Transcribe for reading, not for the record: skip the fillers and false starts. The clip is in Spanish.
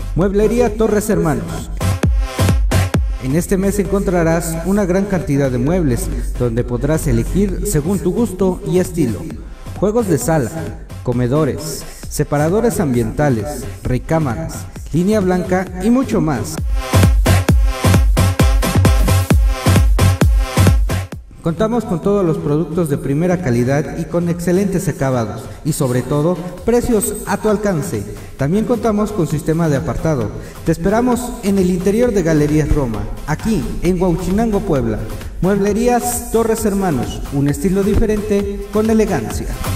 Mueblería Torres Hermanos. En este mes encontrarás una gran cantidad de muebles, donde podrás elegir según tu gusto y estilo. Juegos de sala, comedores, separadores ambientales, recámaras, línea blanca y mucho más. Contamos con todos los productos de primera calidad y con excelentes acabados y sobre todo precios a tu alcance. También contamos con sistema de apartado. Te esperamos en el interior de Galerías Roma, aquí en Huauchinango, Puebla. Mueblerías Torres Hermanos, un estilo diferente con elegancia.